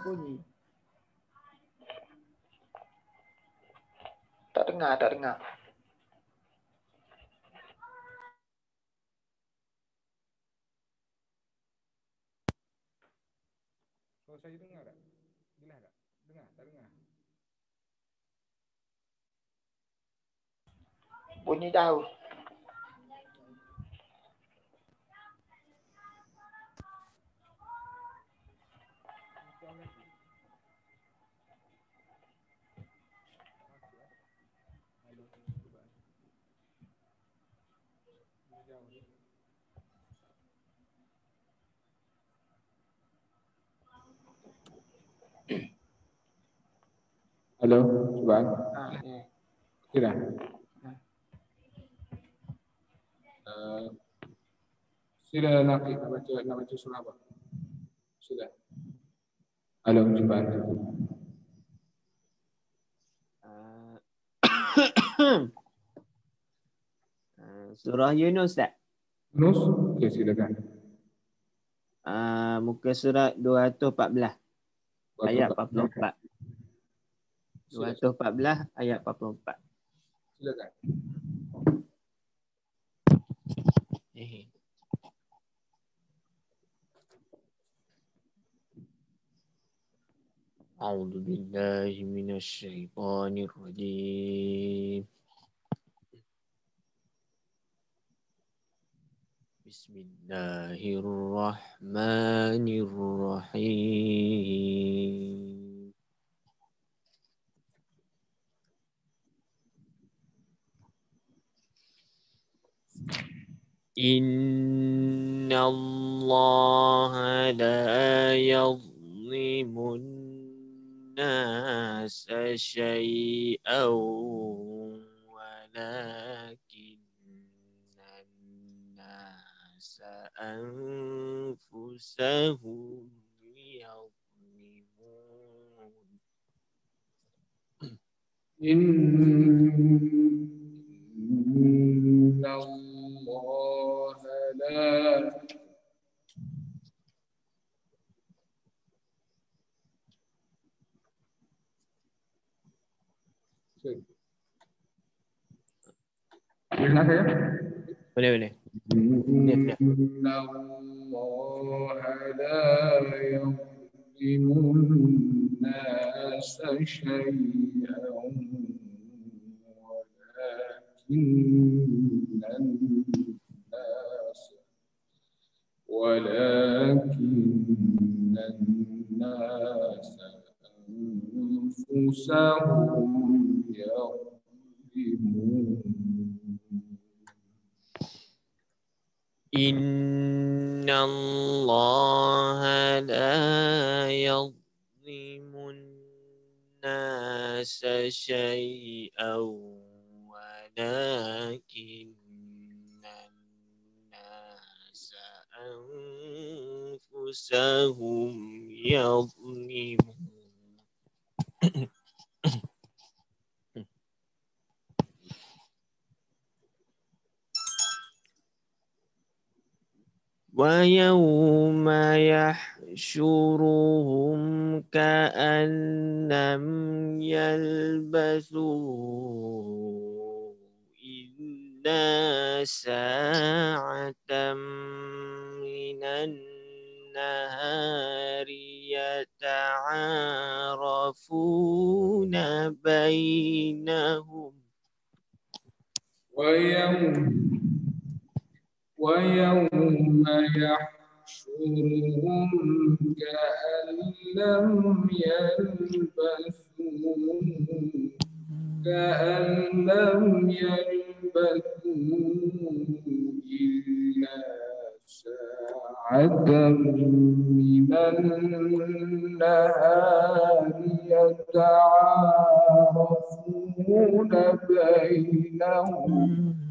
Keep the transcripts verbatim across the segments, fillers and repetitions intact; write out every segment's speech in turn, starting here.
bunyi. Tak dengar, tak dengar. So, saya dengar tak? Dengar tak? Dengar, tak dengar? Bunyi jauh. Jauh lagi. Masuk eh. Halo, cuba. Bunyi jauh ni. Halo, cuba. Ah, ya. Sudah. Ah. Uh, sila nak nak baca nak baca surah apa? Sila. Halo, cuba. Uh, surah Yunus tak? Yunus, okey silakan. Uh, muka surat dua ratus empat belas ayat empat puluh empat. dua ratus empat belas ayat empat puluh empat. Silakan. Eh. A'udzu billahi minasy syaithanir rajim. Bismillahirrahmanirrahim. Inna Allah la yadhlimun nasa syai'an walakinna nasa anfusahum yadhlimun. Inna Allah la Boleh nak saya? Boleh, boleh. Boleh, boleh. Inna Allah la yadhlimun nasa syai'an walakinna an-nasa walakinna an-nasa anfusahum yadhlimun. Inna Allah la yadhlimun nasa syai'an walakinna nasa anfusahum yadhlimun. وَيَوْمَ يَحْشُرُهُمْ كَأَن لَّمْ يَلْبَثُوا إِلَّا سَاعَةً مِّنَ النَّهَارِ يَتَعَارَفُونَ بَيْنَهُمْ. ويوم ويوم يحشرهم كأن لم يلبثوا كأن لم يلبثوا إلا ساعة من النهار يتعارفون بينهم.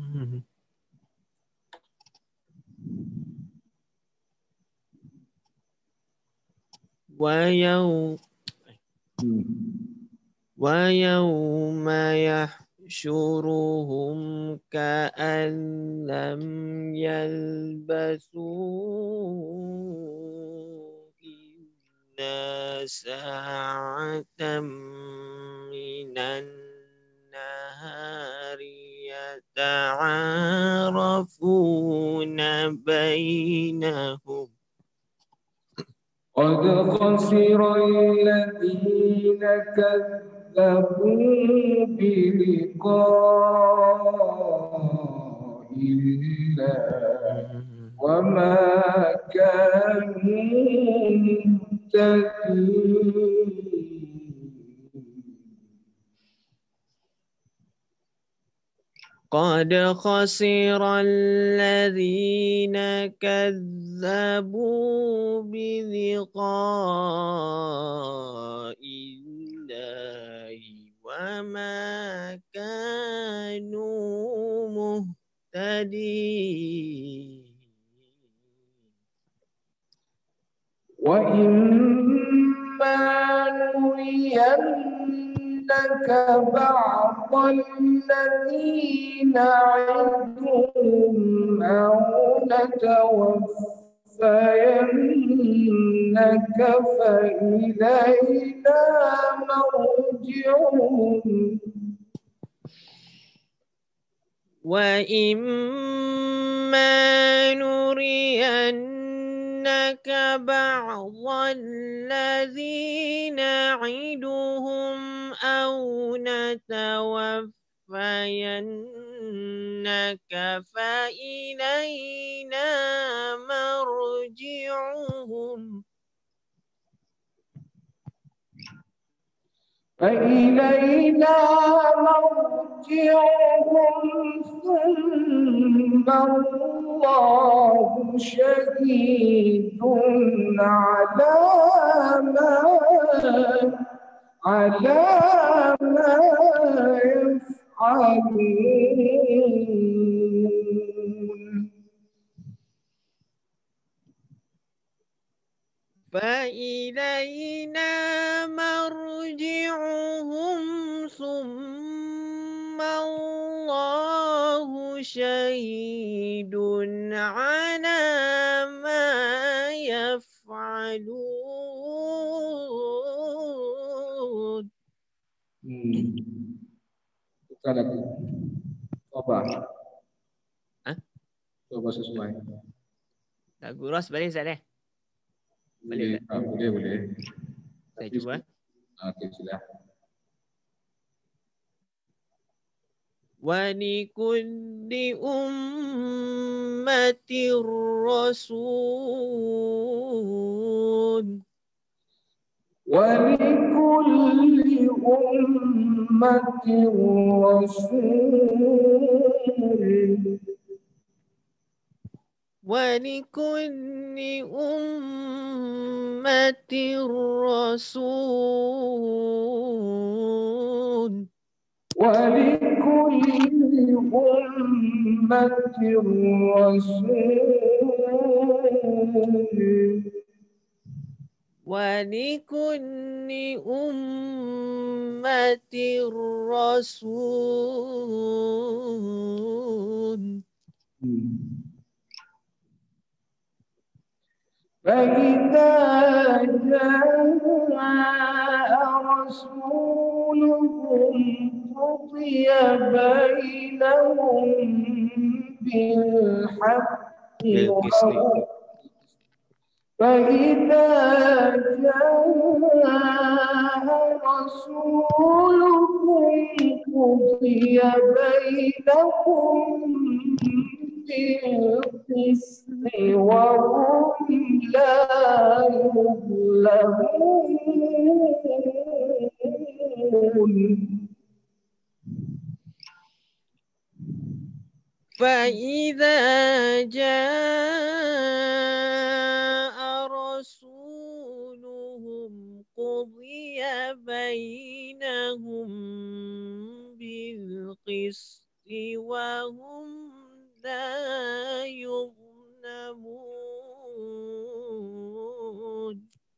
ويوم ويوم يحشرهم كأن لم يلبثوا ساعة من النهار يتعارفون بينهم قد خسر الذين كذبوا بلقاء الله وما كانوا مهتدين. قد خسر الذين كذبوا بلقاء الله وما كانوا مهتدين. وإما نرينك بعض الذين نعدهم أو نتوفينك فإلينا مرجعهم. وإما نرينك بعض الذين نعدهم أو نتوفينك فإلينا مرجعهم. فإلينا مرجعهم ثم الله شهيد على ما على ما يفعلون. فإلينا مرجعهم ثم الله شهيد على ما يفعلون. Buka lagi. Coba. Hah? Coba sesuai. Lagu Ros balik Ustaz eh? Boleh, Boleh, ah, boleh, boleh. Saya Tapi, cuba. Okey, sudah. وَلِكُلِّ أُمَّةٍ رَسُولٌ وَلِكُلِّ أُمَّةٍ رَسُولٌ وَلِكُلِّ أُمَّةٍ رَسُولٌ وَلِكُلِّ أُمَّةٍ رَسُولٌ وَلِكُلِّ أُمَّةٍ رَسُولٌ فإذا جاء رسولهم قضي بينهم بالحق وهم فإذا جاء رسولهم قضي بينهم بالقسط وهم لا يظلمون. فإذا جاء رسولهم قضي بينهم بالقسط وهم لا يظلمون.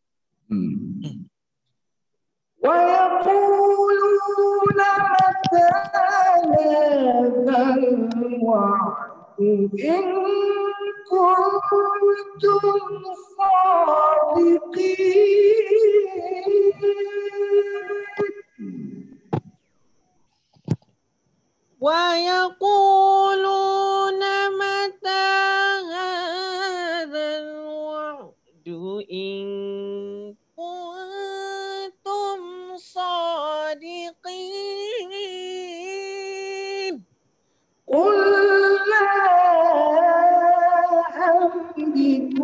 ويقولون متى هذا الوعد إن كنتم صادقين. ويقولون متى هذا الوعد إن كنتم صادقين قل لا أملك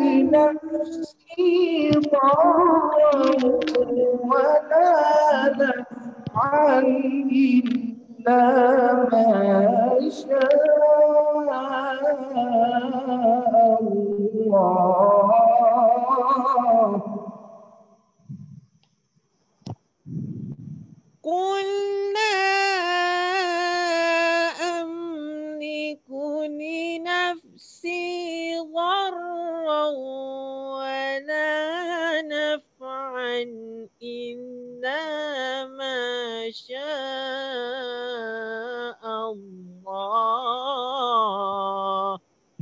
لنفسي ضرا ولا نفعا إلا ما شاء الله. قل لا أملك لنفسي ضرا ولا نفعا إلا ما شاء الله.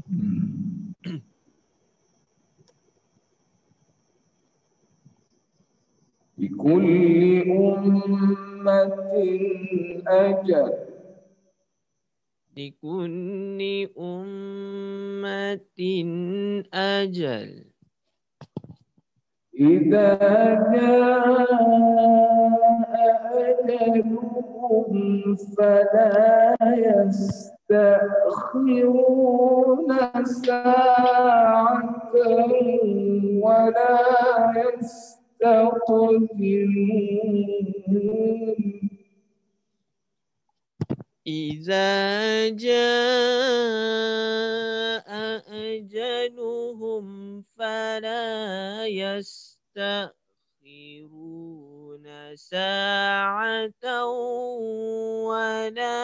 لكل أمة أجل لكل أمة أجل إذا جاء أجلهم فلا يستأخرون ساعة ولا يستقدمون. إذا جاء أجلهم فلا يستأخرون ساعة ولا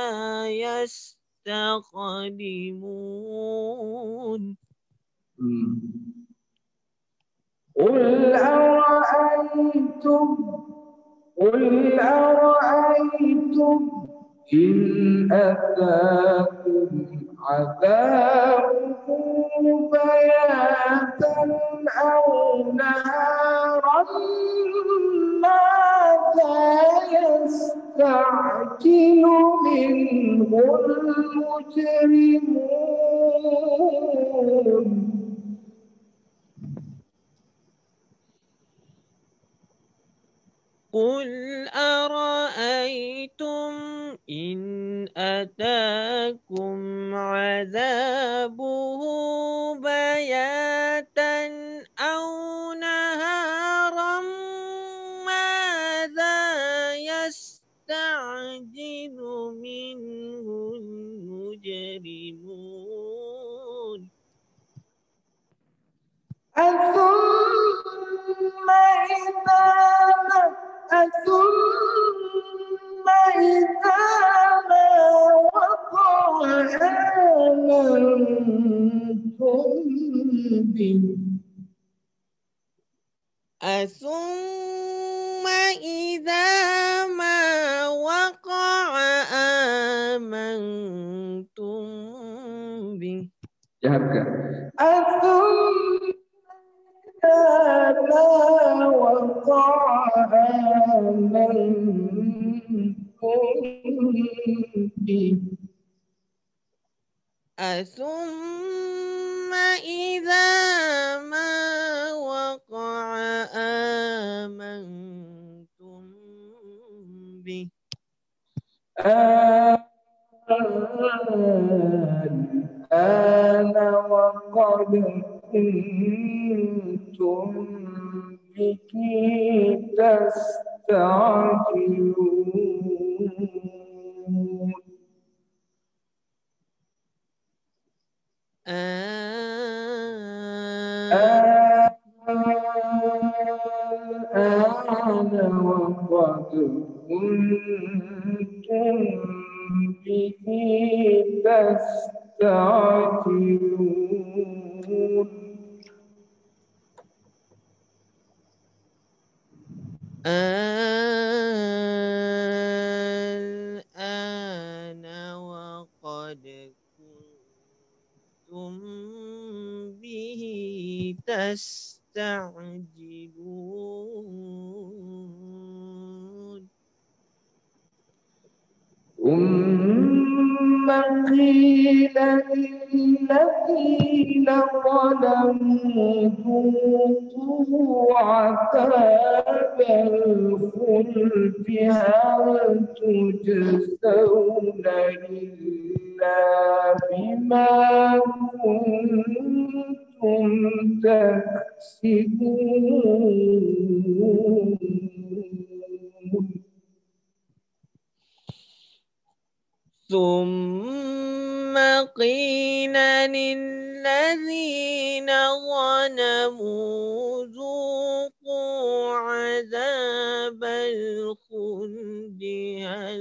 يستقدمون. قل أرأيتم قل أرأيتم إن أتاكم عذابه بياتا أو نهارا ماذا يستعجل منه المجرمون. قل أرأيتم إن أتاكم عذابه بياتا أو نهارا ماذا يستعجل منه المجرمون. ثم إذا ثم إذا ما وقع آمنتم به ثم إذا ما وقع آمنتم به. جهرك ما وقع آمنتم به ثم إذا ما وقع آمنتم به. الآن وقد كنتم به تستعجلون. الآن وقد كنتم به تستعجلون. الآن وقد كنتم به تستعجلون. ثم قيل للذين ظلموا ذوقوا عذاب الخلد هل تجزون إلا بما كنتم تكسبون. ثم قيل للذين ظلموا ذوقوا عذاب الخلد هل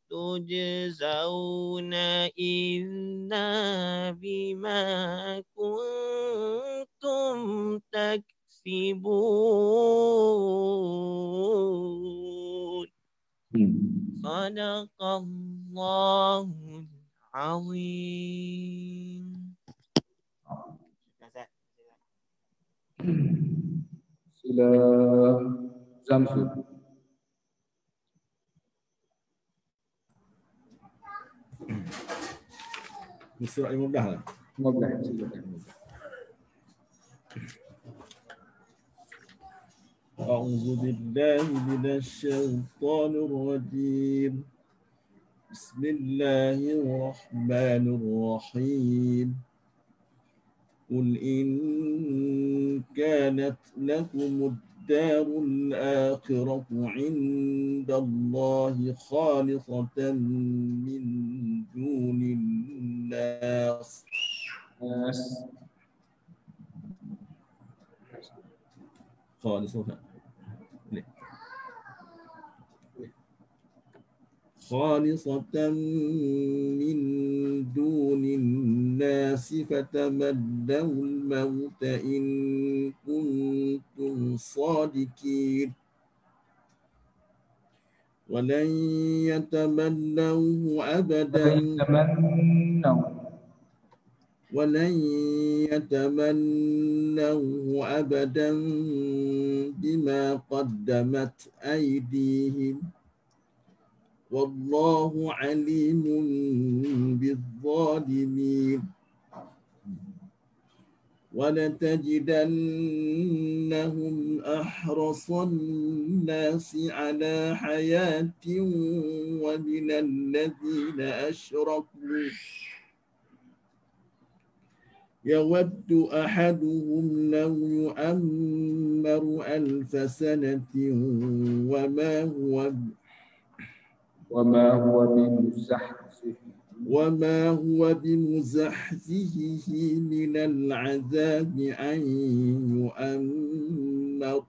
تجزون إلا بما كنتم تكسبون. صدق الله العظيم. Sila Zamsul. Surah lima belas lah. lima belas. Silakan. أعوذ بالله من الشيطان الرجيم. بسم الله الرحمن الرحيم. قل إن كانت لكم الدار الآخرة عند الله خالصة من دون الناس خالصة خالصة من دون الناس فتمنوا الموت إن كنتم صادقين ولن يتمنوه أبدا ولن يتمنوه أبدا بما قدمت أيديهم والله عليم بالظالمين ولتجدنهم أحرص الناس على حياة ومن الذين أشركوا يود أحدهم لو يؤمر ألف سنة وما هو وما هو بمزحزحه وما هو بمزحزحه من العذاب أن يؤمر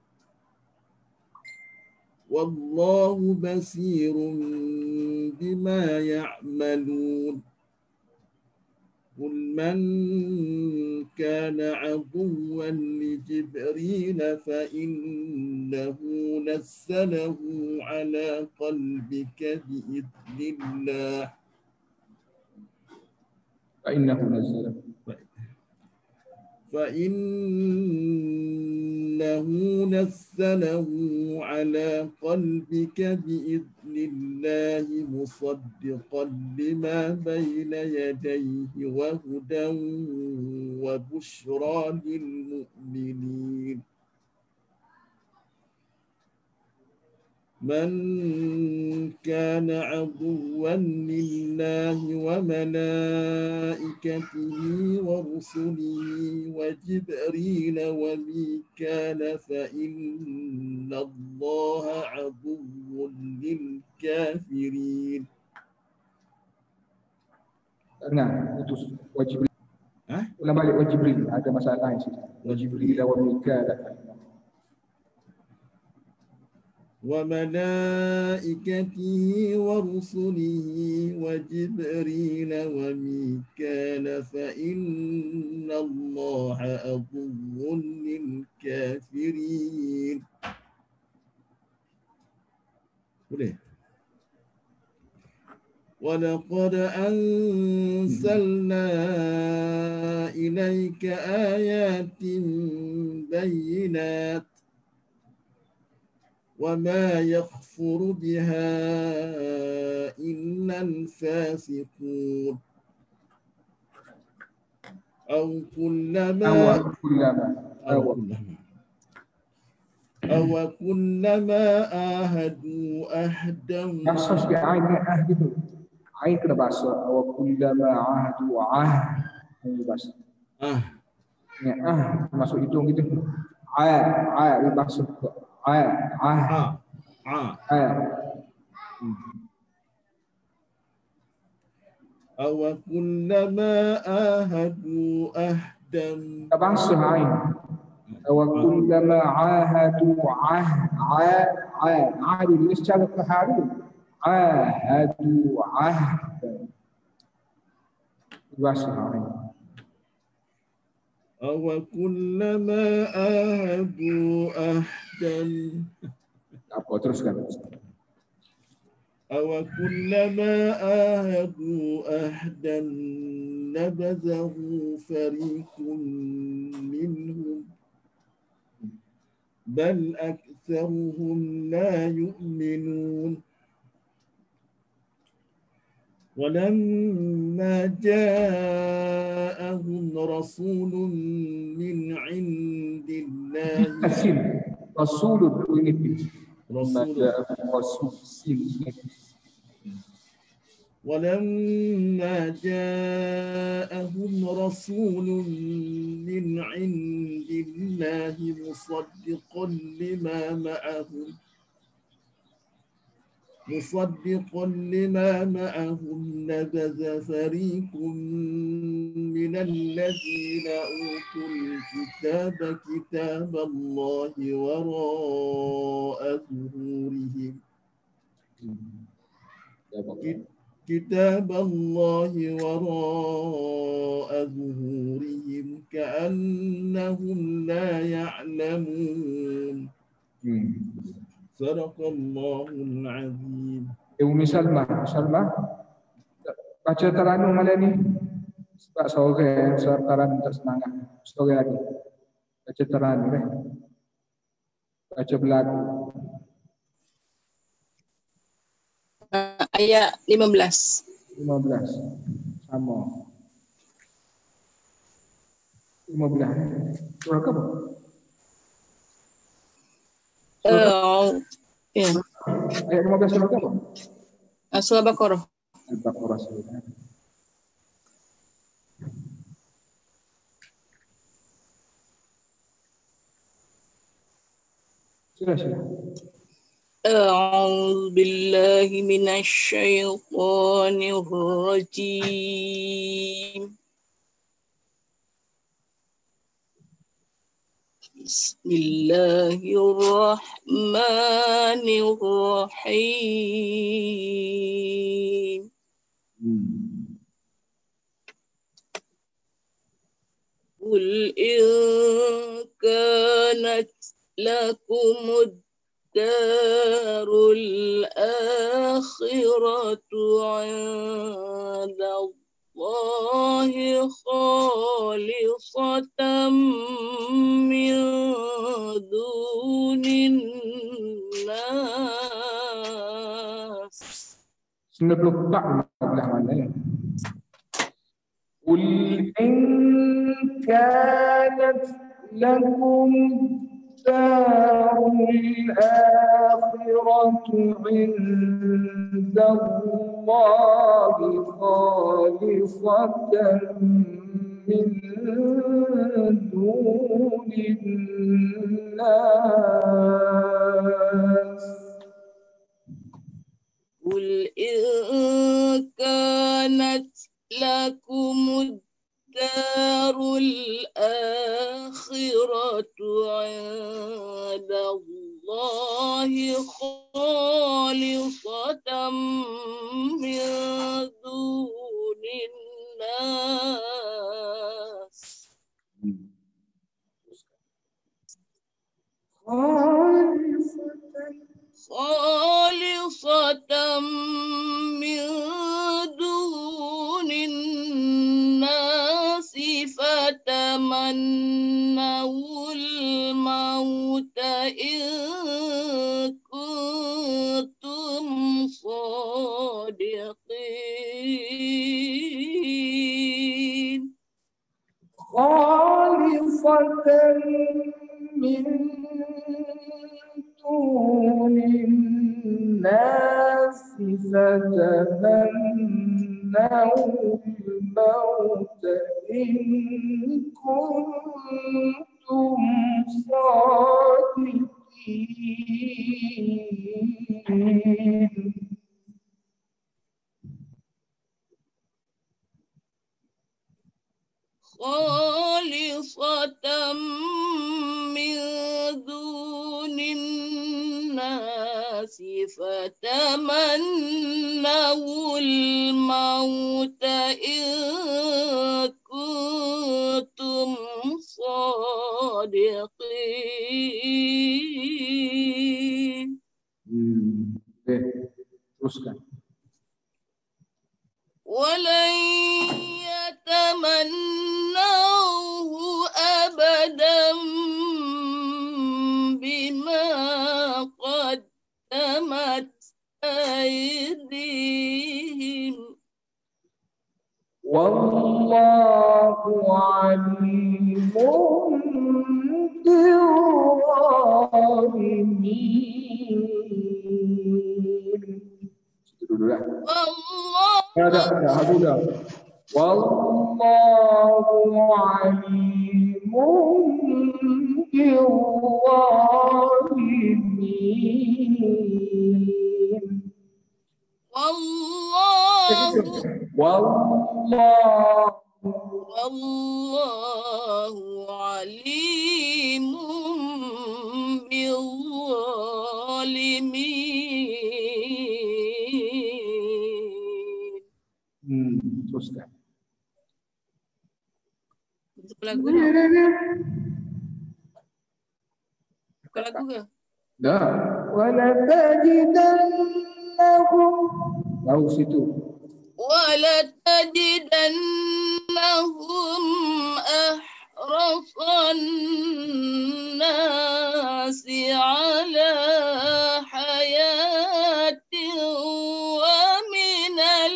والله بصير بما يعملون قل من كان عدوا لجبريل فإنه نزله على قلبك بإذن الله فإنه نزله فإنه نزله على قلبك بإذن الله مصدقا لما بين يديه وهدى وبشرى للمؤمنين من كان عدوا لله وملائكته ورسله وجبريل وميكال فإن الله عدو للكافرين. Nah, itu wajib. Hah? Ulang balik wajib. Ada masalah lain sih. Wajib wa mikal. وملائكته ورسله وجبريل وميكال فإن الله عدو للكافرين. ولقد أنزلنا إليك آيات بينات وما يكفر بها إلا الفاسقون. أو كلما Awak kullama. أو Awak. كلما أو كلما آهدوا أحدا Basuh sikit air dengan ah gitu. Air kena basuh. Awak kullama ahadu ah. Ini basuh. آه Ingat ah masuk hidung gitu. Air, air basuh. Air, ah, آه آه air. أو كلما آهدوا أحدا Tak basuh air. Awak kullama ahadu ah. Air, air. Air ini secara perhari. Ahadu ah. Basuh air. أو كلما آهدوا أحدا Apa teruskan? أو كلما آهدوا أحدا نبذه فريق منهم بل أكثرهم لا يؤمنون ولما جاءهم رسول من عند الله Sin. Rasulun ini. رسول Rasul. Sin. ولما جاءهم رسول من عند الله مصدقا لما معهم مصدقا لما معهم نبذ فريق من الذين أوتوا الكتاب كتاب الله وراء ظهورهم كتاب الله وراء ظهورهم كأنهم لا يعلمون صدق الله العظيم. Umi Salma, Salma baca Taranum malam ni sebab sore sebab Taranum tak semangat. Sore lagi baca Taranum eh. Baca berlagu. Uh, ayat lima belas. lima belas sama. lima belas. Surah apa? Uh, ya. Ayat lima belas surah apa? Uh, surah Baqarah. Al-Baqarah surah. Sudah sudah. أعوذ بالله من الشيطان الرجيم بسم الله الرحمن الرحيم قل إن كانت لكم الدار الآخرة عند الله خالصة من دون الناس. sembilan puluh empat belah mana ya? Qul in kanat lakum darul akhiratu inda Allahi khalisatan min dunin nas. قل إن كانت لكم الدار الآخرة عند الله خالصة من دون الناس خالصة من دون الناس فتمنوا الموت إن كنتم صادقين. من دون الناس فتمنوا الموت إن كنتم صادقين. خالصة من دون الناس فتمنوا الموت إن كنتم صادقين. Hmm. Okay. Teruskan. ولن يتمنوه أبدا بما قدمت أيديهم والله عليم بالظالمين. Itu dulu lah. والله Ada, ada, ada dah. والله عليم بالظالمين. والله والله والله عليم بالظالمين. Hmm. Teruskan. Bukan lagu tak? Bukan lagu ke? Dah. ولتجدنهم Tahu situ. ولتجدنهم أحرص الناس على حياة ومن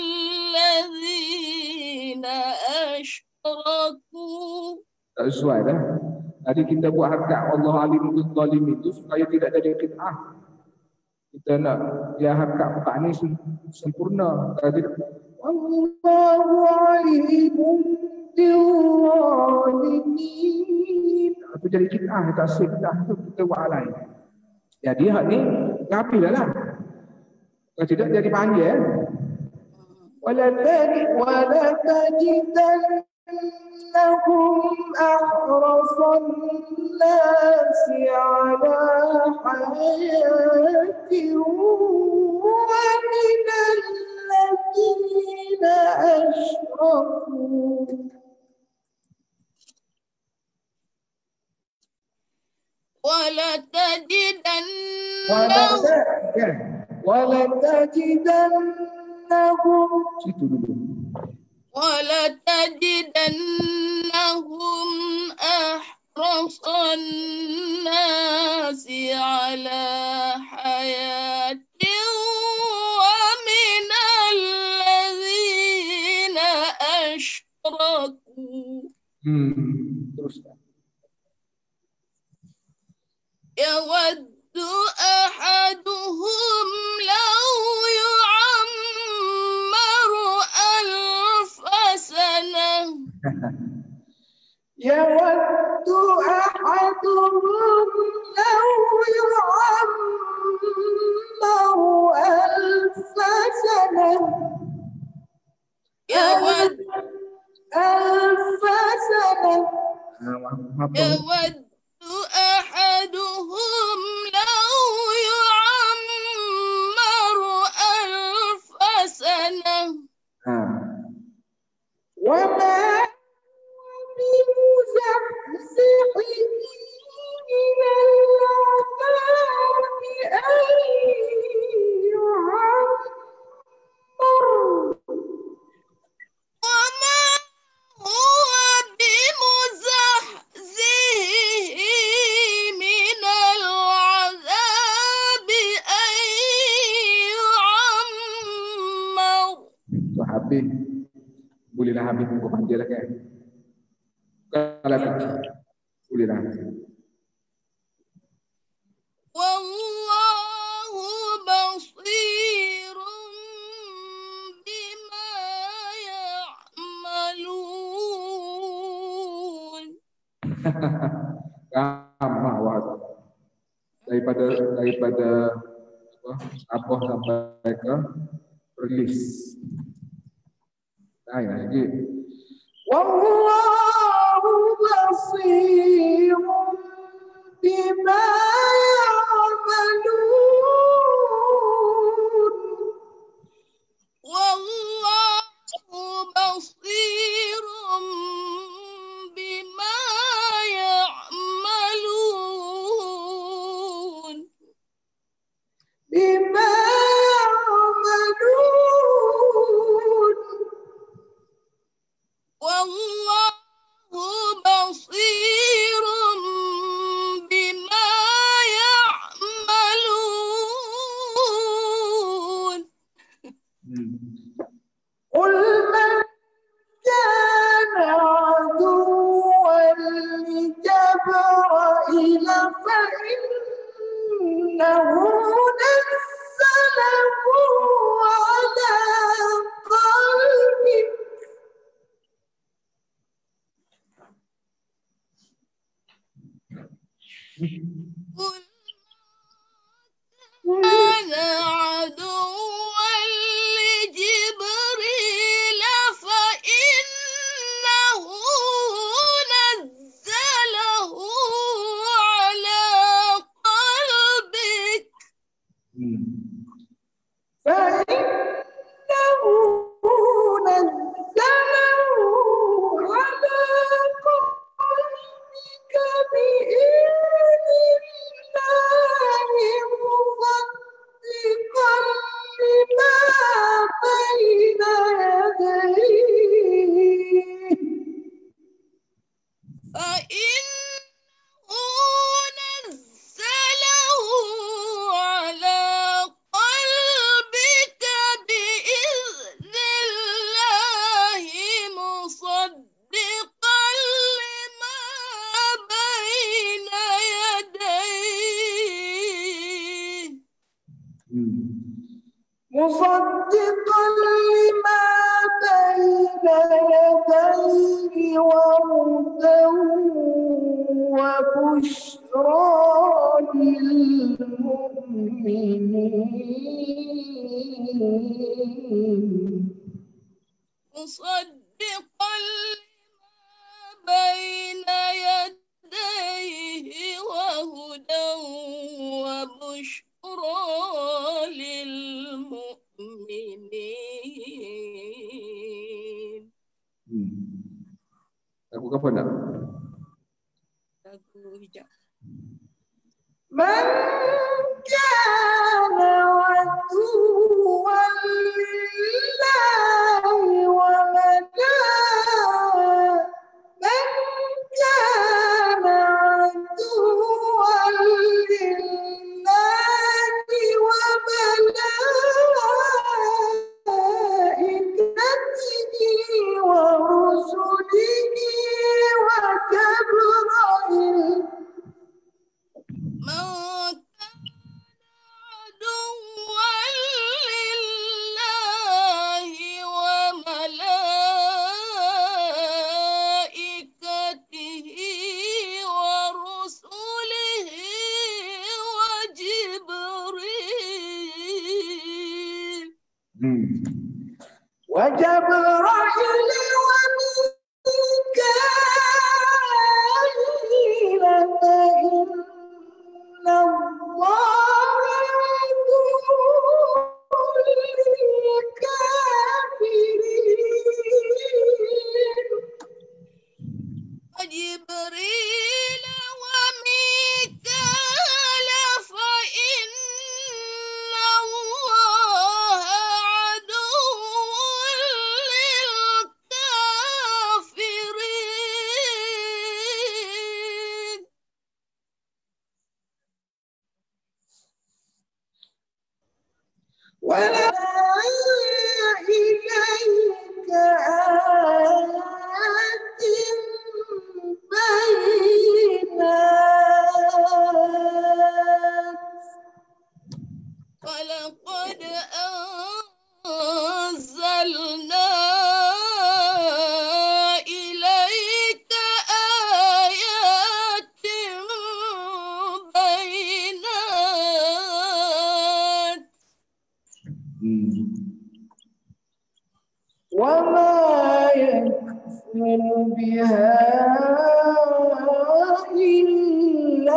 الذين أشركوا. Tak sesuai dah. Tadi kita buat harkat Allah alim bil zalimin itu supaya tidak jadi qit'ah. Kita nak dia harkat bukan ni sempurna. Kalau tidak والله عليم بالظالمين. itu jadi qit'ah tak sah dah tu kita buat lain. Jadi hak ni rapi dah lah. Kalau tidak jadi panjang. ولتجد- ولتجدنهم أحرص الناس على حياة ومن الذين أشركوا ولتجدنهم Kan? ولتجدنهم Situ dulu. ولتجدنهم أحرص الناس على حياة ومن الذين أشركوا Hmm. Teruskan. يود أحدهم لو يعمر ألف سنة يود أحدهم لو يعمر ألف سنة يود ألف سنة يود أحدهم لو يعمر ألف سنة Ha. وما بمزحزحه من العذاب أن يعمر وما هو بمزحزحه من العذاب أن يعمر. Tu habis. Bolehlah habis buku panjang lah kan. Kalau Bolehlah. والله بصير بما يعملون. Ramah wahada. Daripada daripada apa? Sabah sampai ke Perlis. Lain lagi. والله بصير بما يعملون. والله بصير بما يعملون. بما يعملون. والله بصير بما يعملون. قل من كان عدوا لجبرائيل فإنه نزله على قلبك قل كان عدوا لجبريل فإنه نزله على قلبك فإنه نزله على قلبك بإذن الله مصدقا لما بين يديه فإنه نزله على قلبك بإذن الله مصدقا لما بين يديه مصدقا لما بين يديه وهدى وبشرى للمؤمنين مصدقا لما بين يديه وهدى وبشرى للمؤمنين. Aku kapan nak? Lagu hijau. من كان عدوا لله وملائكته من كان عدوا لله وملائكته ورسله وجبرائيل من كان عدوا لله وملائكته ورسله وجبريل وجبرائيل وميكائيل فإن الله عدو للكافرين وجبريل وميكال فإن الله عدو وما يكفر بها إلا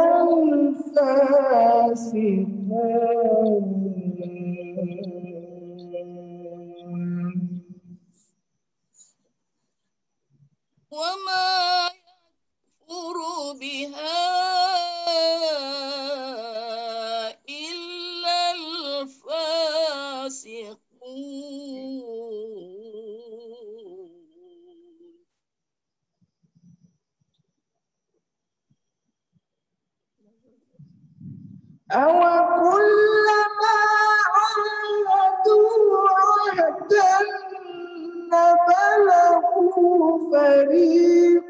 الفاسقون. وما يكفر بها إلا الفاسقون. أو كلما عاهدوا عهدا نبذه فريق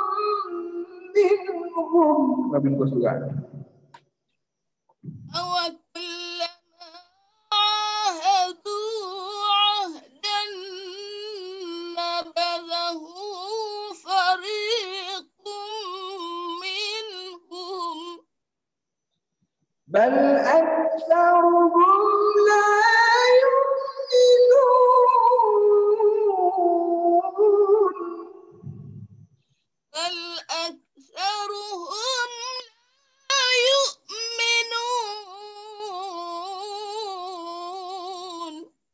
منهم. Kami kau juga. أو كلما عاهدوا عهدا نبذه فريق منهم. بل أكثرهم لا يؤمنون. بل أكثرهم لا يؤمنون.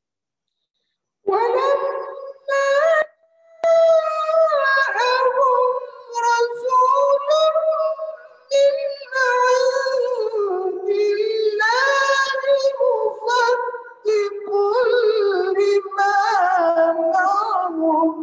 ولما جاءهم رسول من عند الله مصدق لما معهم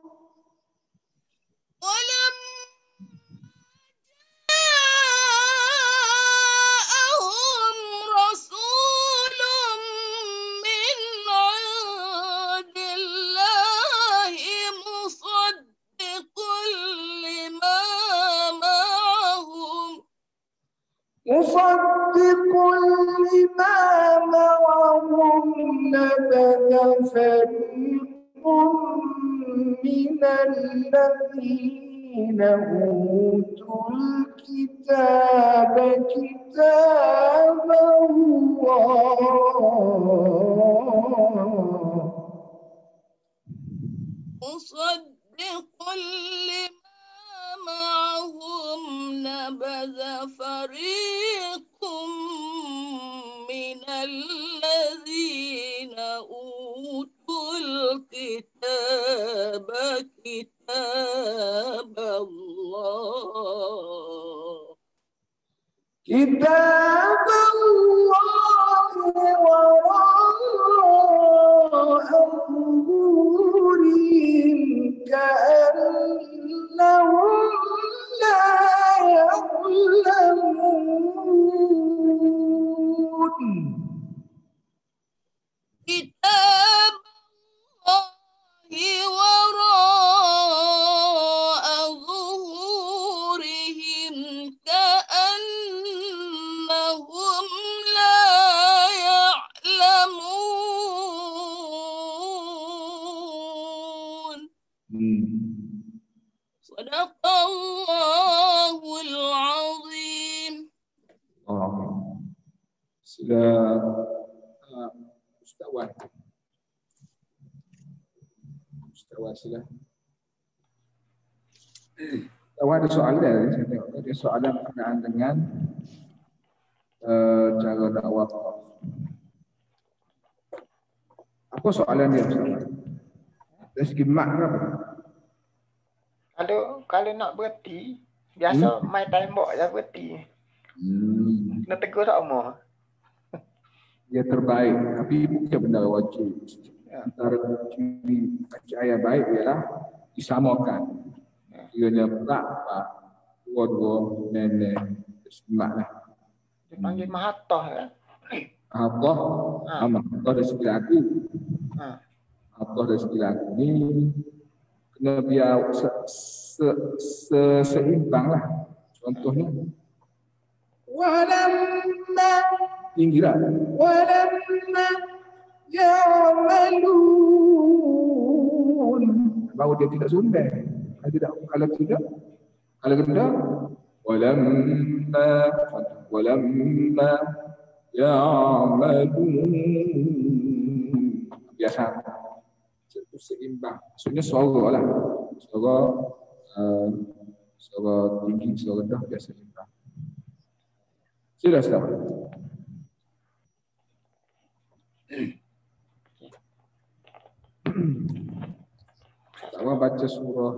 جاءهم رسول من عند الله مصدق لما معهم مصدق لما معهم نبذ فريق من الذين أوتوا الكتاب كتاب الله مصدق لما معهم نبذ فريق من الذين أوتوا الكتاب كتاب الله كتاب الله وراء ظهورهم كأنهم لا يعلمون. كتاب الله وراء ظهورهم كأنهم لا يعلمون. صدق الله العظيم. Oh. Sila uh, Ustaz Wan. Ustaz Wan sila. Ustaz Wan ada soalan ni, saya tengok ada soalan berkenaan dengan uh, cara dakwah. Apa soalan dia Ustaz Wan? Dari segi mak berapa? Kalau kalau nak berhenti, biasa hmm. main tembok je berhenti. Hmm. Kena tegur sama. Dia terbaik, tapi bukan benda wajib. Ya. Antara ciri percaya baik ialah disamakan. Kiranya berat, pak, dua-dua, nenek, semak lah. Dipanggil Mahatah kan? Allah, Ha. Mahatah dari segi lagu. Ha. Allah dari segi lagu ni kena biar se, se, se, seimbang lah. Contohnya, ولما tinggi lah. ولما يعملون Baru dia tidak sundai. Kalau tidak, kalau tidak, kalau rendah, walamma, walamma ya'malun. Biasa. itu seimbang. Maksudnya suara lah. Suara uh, suara tinggi, suara rendah dia seimbang. Sila Ustaz. Sama baca surah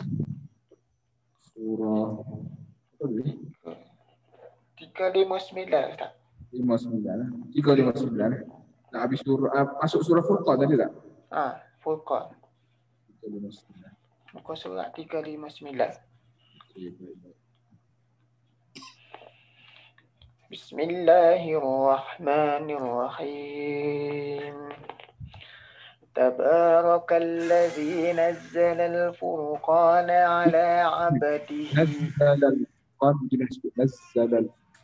surah apa ni? tiga lima sembilan Ustaz. lima sembilan. tiga lima sembilan. Nak habis surah uh, masuk surah Furqan tadi tak? Ah, Furqan. tiga lima sembilan. Muka surat tiga lima sembilan. Bismillahirrahmanirrahim. تبارك الذي نزل الفرقان على عبده نزل الفرقان نزل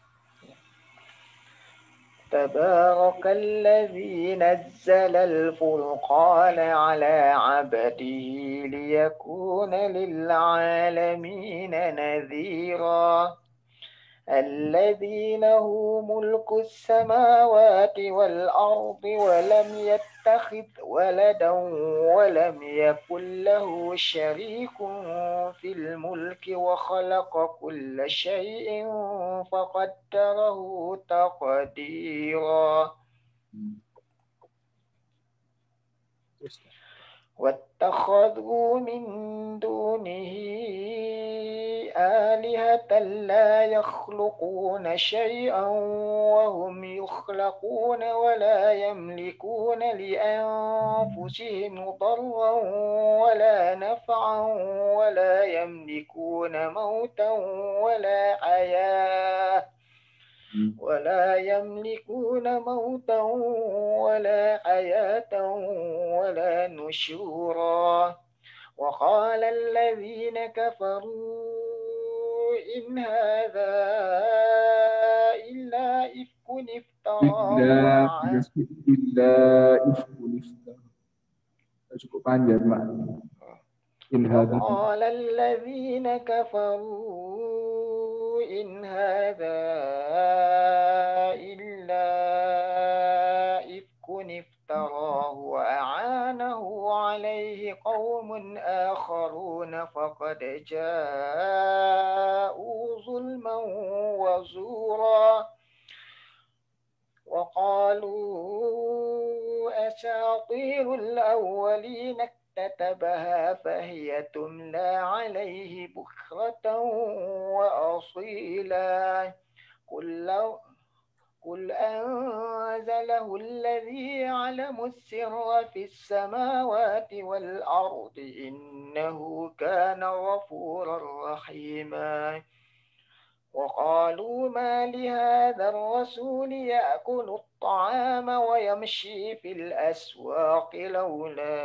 تبارك الذي نزل الفرقان على عبده ليكون للعالمين نذيرا الذي له ملك السماوات والأرض ولم يتخذ ولدا ولم يكن له شريك في الملك وخلق كل شيء فقدره تقديرا واتخذوا من دونه آلهة لا يخلقون شيئا وهم يخلقون ولا يملكون لأنفسهم ضرا ولا نفعا ولا يملكون موتا ولا حياة ولا يملكون موتا ولا حياة ولا نشورا وقال الذين كفروا إن هذا إلا إفك افتراه إلا إفك افتراه cukup panjang maknanya. وقال الذين كفروا إن هذا إلا إفك افتراه وأعانه عليه قوم آخرون فقد جاءوا ظلما وزورا وقالوا أساطير الأولين كتبها فهي تملى عليه بكرة وأصيلا قل لو قل أنزله الذي يعلم السر في السماوات والأرض إنه كان غفورا رحيما وقالوا ما لهذا الرسول يأكل الطعام ويمشي في الأسواق لولا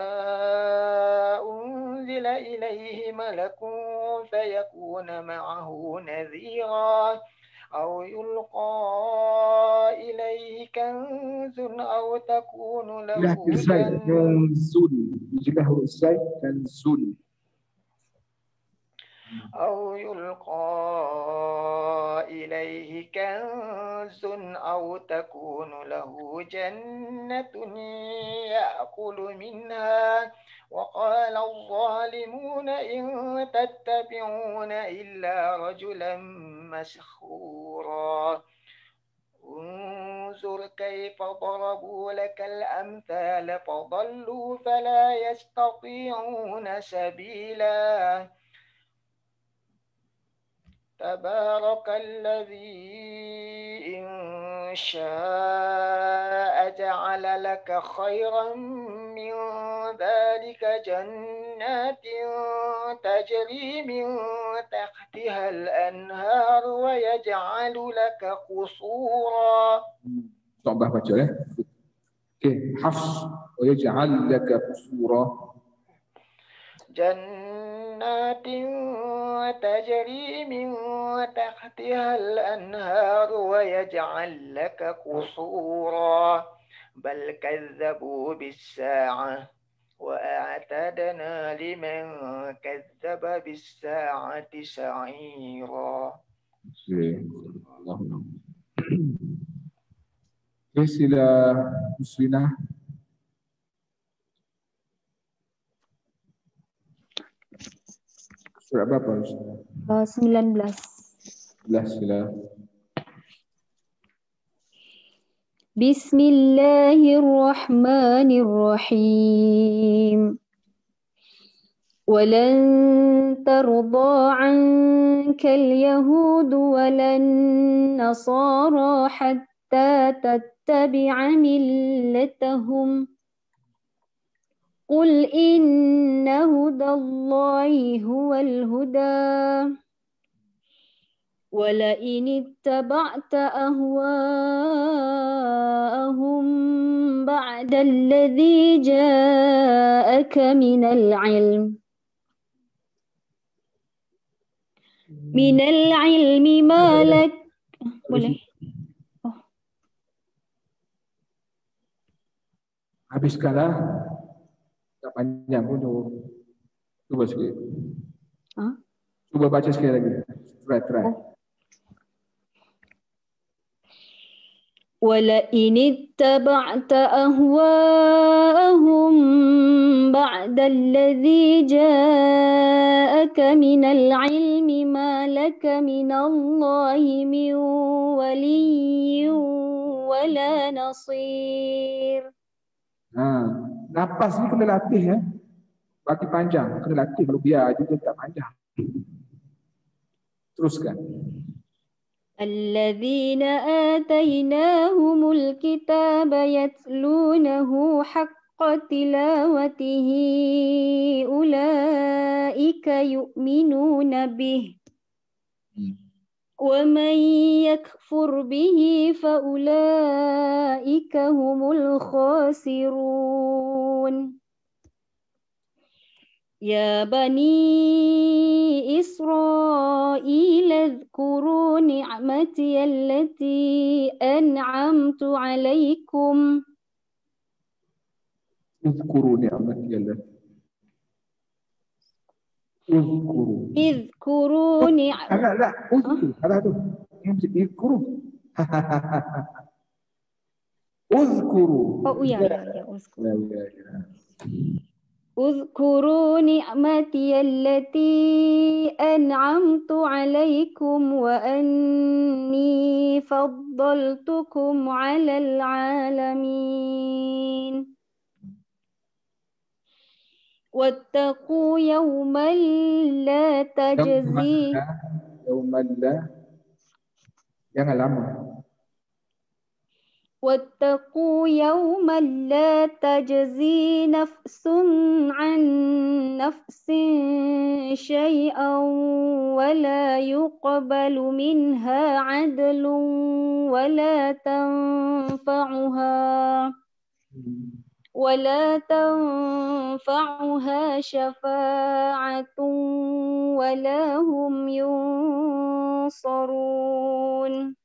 أنزل إليه ملك فيكون معه نذيرا أو يلقى إليه كنز أو تكون له كنز كنز أو يلقى إليه كنز أو تكون له جنة يأكل منها وقال الظالمون إن تتبعون إلا رجلا مسحورا انظر كيف ضربوا لك الأمثال فضلوا فلا يستطيعون سبيلا تبارك الذي إن شاء جعل لك خيرا من ذلك جنات تجري من تحتها الأنهار ويجعل لك قصورا. صعبة baca ya. Okey, Hafs ويجعل لك قصورا. جنات تجري من تحتها الأنهار ويجعل لك قصورا بل كذبوا بالساعة وأعتدنا لمن كذب بالساعة سعيرا. Okey, sila Muslinah. Surat berapa Ustaz? Uh, sembilan belas. Belas sila. Bismillahirrahmanirrahim. ولن ترضى عنك اليهود ولا النصارى حتى تتبع ملتهم قل إن هدى الله هو الهدى ولئن اتبعت أهواءهم بعد الذي جاءك من العلم من العلم ما لك boleh. Oh. Habiskanlah. Tak panjang pun tu. Cuba sikit. Huh? Cuba baca sekali lagi. Try, try. Oh. ولئن اتبعت أهواءهم بعد الذي جاءك من العلم ما لك من الله من ولي ولا نصير. Ha, nafas ni kena latih ya. Bagi panjang, kena latih. Kalau biar juga tak panjang. Teruskan. الذين آتيناهم الكتاب يتلونه حق تلاوته أولئك يؤمنون به ومن يكفر به فأولئك هم الخاسرون. يا بني إسرائيل اذكروا نعمتي التي أنعمت عليكم اذكروا نعمتي التي اذكروا اذكروا نعمتي لا لا اذكروا هذا هذا اذكروا اذكروا Oh ya ya ya لا لا لا اذكروا نعمتي التي أنعمت عليكم وأني فضلتكم على العالمين واتقوا يوما لا تجزي يوما لا jangan lama واتقوا يوما لا تجزي نفس عن نفس شيئا ولا يقبل منها عدل ولا تنفعها ولا تنفعها شفاعة ولا هم ينصرون.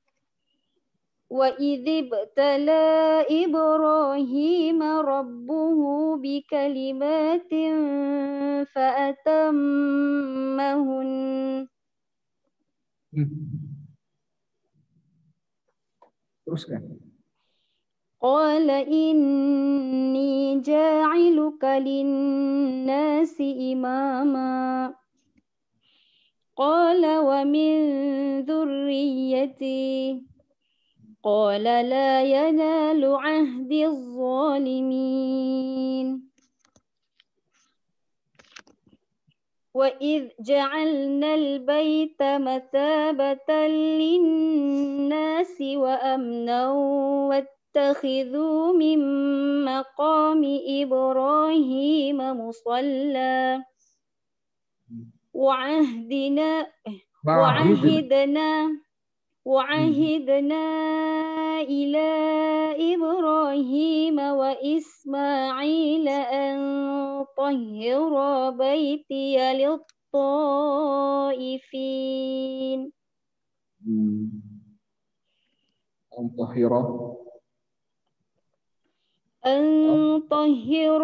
وإذ ابتلى إبراهيم ربه بكلمات فأتمهن teruskan. قال إني جاعلك للناس إماما قال ومن ذريتي قال لا ينال عهد الظالمين. وإذ جعلنا البيت مثابة للناس وأمنا واتخذوا من مقام إبراهيم مصلى وعهدنا وعهدنا وعهدنا إلى إبراهيم وإسماعيل أن طهر بيتي للطائفين أن طهر أن طهر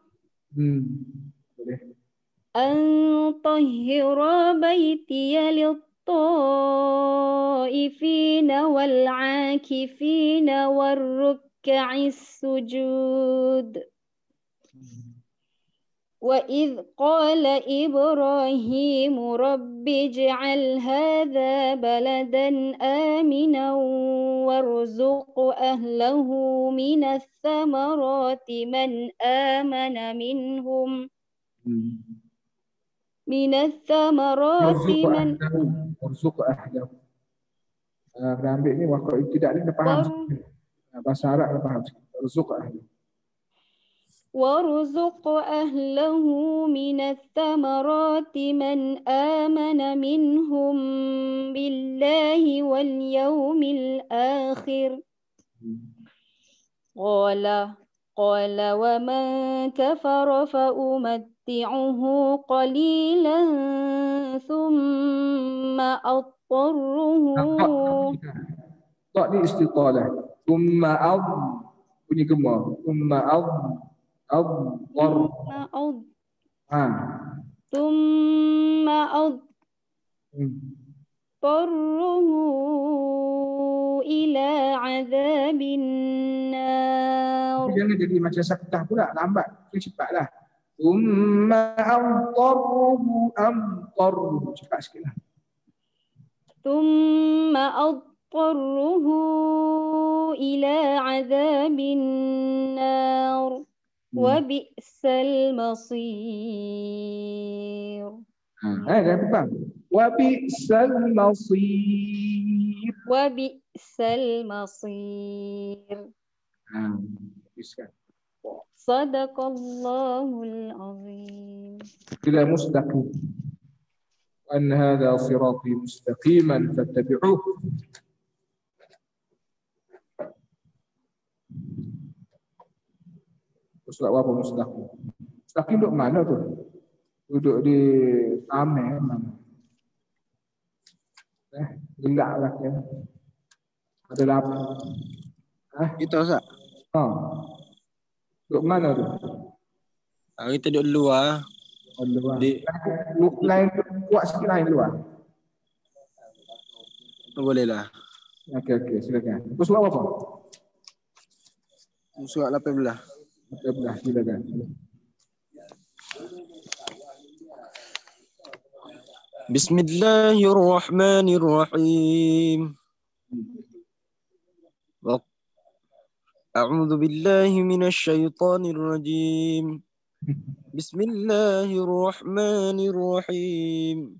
أن طهر بيتي للطائفين والعاكفين والركع السجود وإذ قال إبراهيم رب اجعل هذا بلدا آمنا وارزق أهله من الثمرات من آمن منهم من الثمرات Warzuq من ahlahu. Warzuq ahlahu. Uh, kena ambil ni waktu tidak ni dah faham. ور- Uh, bahasa Arab dah faham. Warzuq ahlahu. وارزق أهله من الثمرات من آمن منهم بالله واليوم الآخر قال قال ومن كفر فأمتعه قليلا ثم أضطره Tak ni istitalah. Thumma ad bunyi gemar. Thumma ad ad dar. ثم أض Ha. ثم Hmm. أضطره إلى عذاب النار Tapi jangan jadi macam saktah pula, lambat. Tu cepatlah. Thumma amtarruhu amtarruhu. Cepat sikitlah. ثم أضطره إلى عذاب النار وبئس المصير Ha, jangan faham. Wa bi'sal masir. وبئس المصير Ha, habiskan. صدق الله العظيم. Ila mustaqim. An hadha sirati mustaqiman fattabi'uh. Surat apa mustaqim? Mustaqim duduk mana tu? Duduk di Amir mana? Eh, gelak lah kan. Ada lapar. Eh, Kita Ustaz. ha. Duduk mana tu? Ah, kita duduk luar. Oh, luar. Di- Lu- Lain kuat sikit lain luar. Boleh lah. Okey okey silakan. Terus surat apa? Surat lapan belas. lapan belas silakan. Bismillahirrahmanirrahim. Wa- A'udzu billahi minasy syaithanir rajim. Bismillahirrahmanirrahim.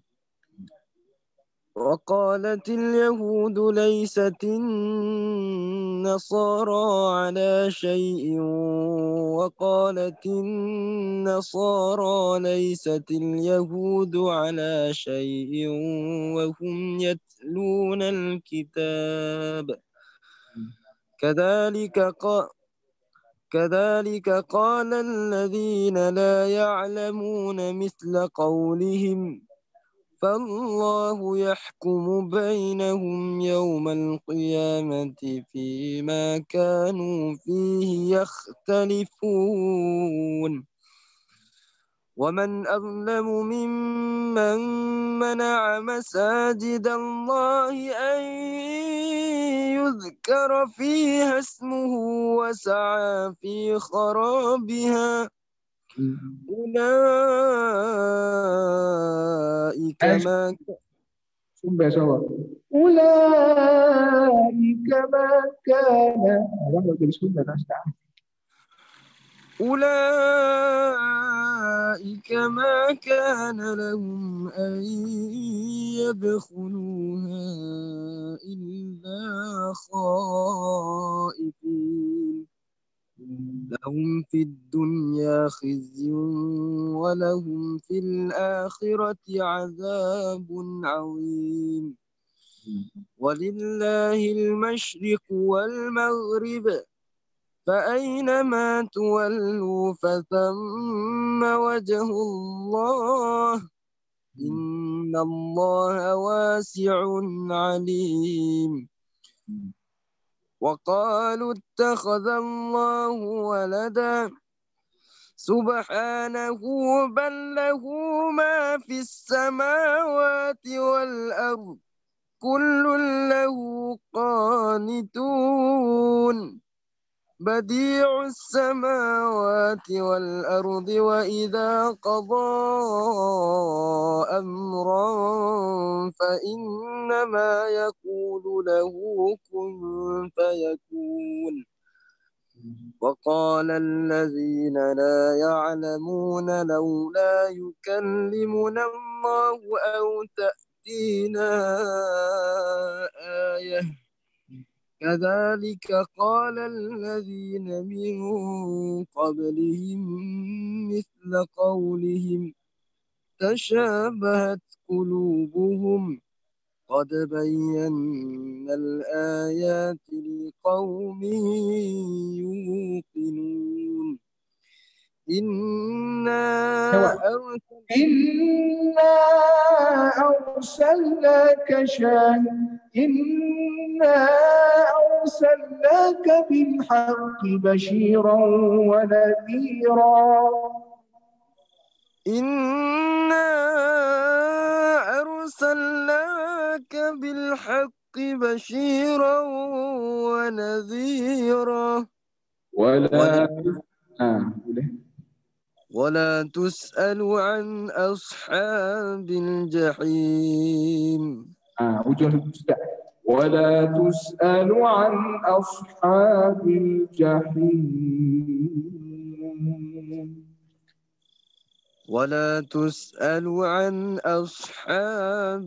وقالت اليهود ليست النصارى على شيء وقالت النصارى ليست اليهود على شيء وهم يتلون الكتاب كذلك قال كذلك قال الذين لا يعلمون مثل قولهم فالله يحكم بينهم يوم القيامة فيما كانوا فيه يختلفون ومن أظلم ممن منع مساجد الله أن يذكر فيها اسمه وسعى في خرابها أولئك ما Sumber suara. Ulaika ma kana. Orang nak jadi sumber dah start. أولئك ما كان لهم أن يدخلوها إلا خائفين لهم في الدنيا خزي ولهم في الآخرة عذاب عظيم ولله المشرق والمغرب فأينما تولوا فثم وجه الله إن الله واسع عليم وقالوا اتخذ الله ولدا سبحانه بل له ما في السماوات والأرض كل له قانتون بديع السماوات والأرض وإذا قضى أمرا فإنما يقول له كن فيكون. وقال الذين لا يعلمون لولا يكلمنا الله أو تأتينا آية كذلك قال الذين من قبلهم مثل قولهم تشابهت قلوبهم قد بينا الآيات لقوم يوقنون. إنا أرسل إنا أرسلناك شاهدا إنا أرسلناك بالحق بشيرا ونذيرا. إنا أرسلناك بالحق بشيرا ونذيرا ولا آه. ولا تسأل عن أصحاب الجحيم. آه. ولا تسأل عن أصحاب الجحيم. ولا تسأل عن أصحاب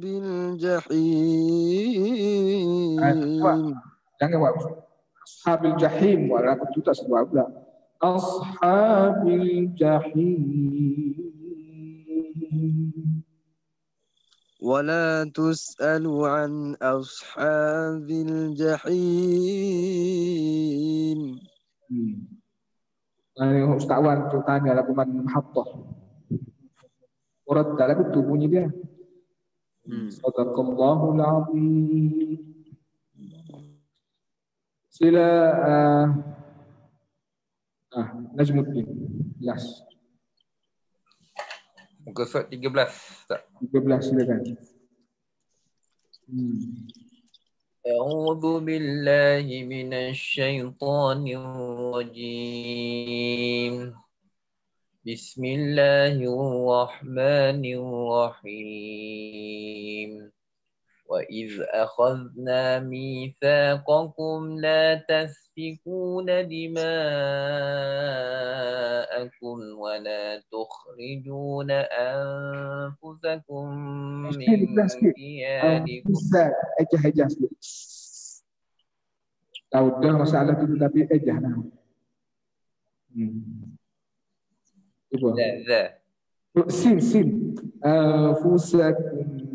الجحيم. Jangan buat ashabil jahim, buat aku tu tak sebab pula. Ashabil jahim. ولا تسأل عن أصحاب الجحيم. Hmm. Ini Ustaz Wan tu tanya lagu Man Muhattah. Orang tak lagu tu bunyi dia. Hmm. Sadaqallahul azim. Sila uh, ah, Najmuddin. Last. Muka surat tiga belas. tiga belas silakan. Hmm. أعوذ بالله من الشيطان الرجيم بسم الله الرحمن الرحيم وإذ أخذنا ميثاقكم لا تسفكون دماءكم ولا تخرجون أنفسكم من دياركم. Ejah-ejah sikit. Tahu dah masalah tu tapi ejah lah. Hmm. Cuba. لا ذا. Sin sin. Anfusakum.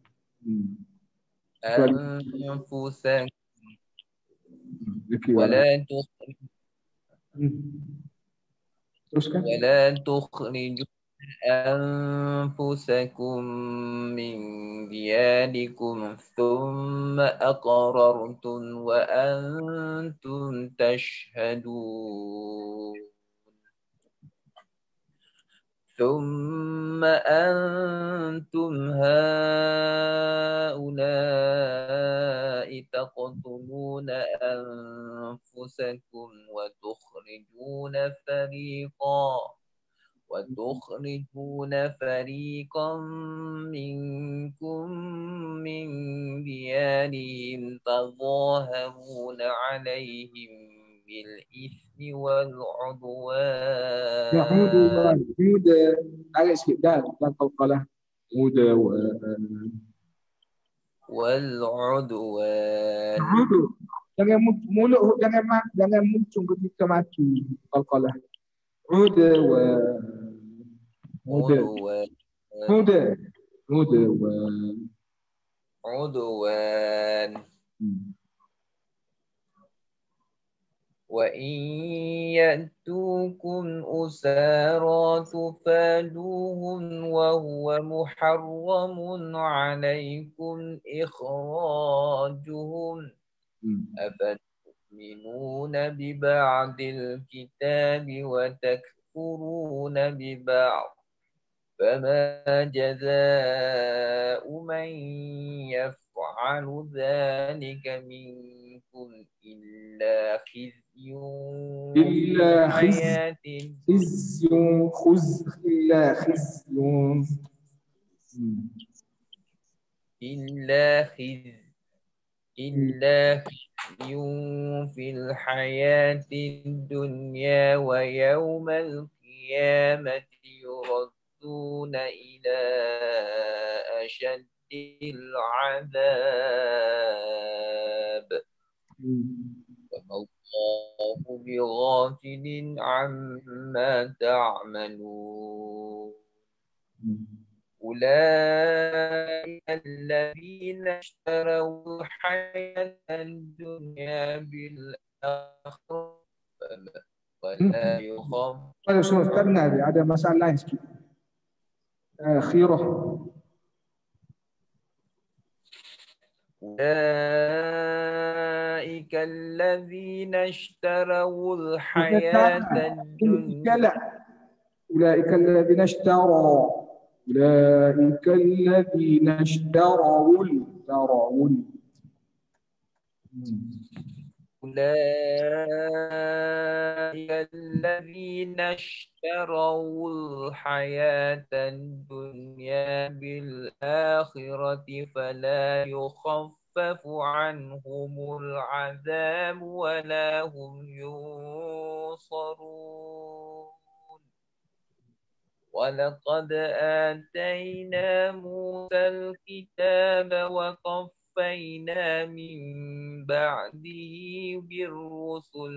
أنفسكم ولا تخرجون ولا تخرجون أنفسكم من دياركم ثم أقررتم وأنتم تشهدون ثم أنتم هؤلاء تقتلون أنفسكم وتخرجون فريقا وتخرجون فريقا منكم من ديارهم تظاهرون عليهم بالإثم والعدوان. عدوان عود على استبدال لا قلقلة عود والعدوان. عود jangan mulut jangan jangan muncung ketika mati qalqalah. عود و عود عود عود عدوان. وإن يأتوكم أسارى تفادوهم وهو محرم عليكم إخراجهم أفتؤمنون ببعض الكتاب وتكفرون ببعض فما جزاء من يفعل يفعل ذلك منكم إلا خزي في إلا خزي الحياة خزي خز إلا خزي إلا خزي إلا خزي في الحياة الدنيا ويوم القيامة يردون إلى أشد العذاب وما الله بغافل عما تعملون أولئك الذين اشتروا الحياة الدنيا بالآخرة ولا يخاف Kalau suruh karena ada masalah lain sikit. Akhirah. أولئك الذين اشتروا الحياة الدنيا أولئك الذين اشتروا أولئك الذين اشتروا اشتروا أولئك الذين اشتروا الحياة الدنيا بالآخرة فلا يخفف عنهم العذاب ولا هم ينصرون ولقد آتينا موسى الكتاب وقفينا من بعده بالرسل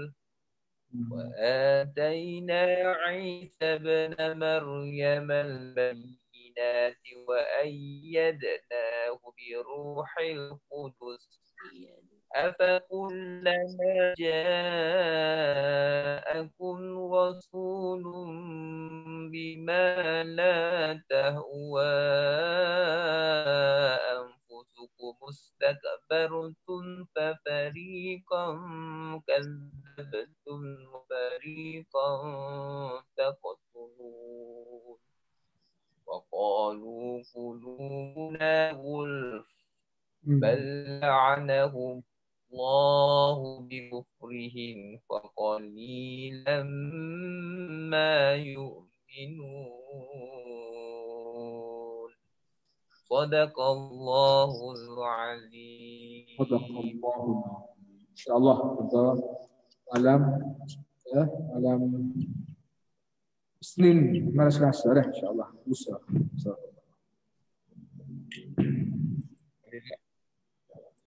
وآتينا عيسى ابن مريم البينات وأيدناه بروح القدس أفكلما جاءكم رسول بما لا تهوى أنفسكم استكبرتم ففريقا كذبتم وفريقا تقتلون وقالوا قلوبنا غلف بل لعنهم الله بكفرهم فقليلا ما يؤمنون صدق الله العظيم. صدق الله. InsyaAllah kita malam ya, malam Isnin malam Selasa dah insyaAllah lusa. InsyaAllah.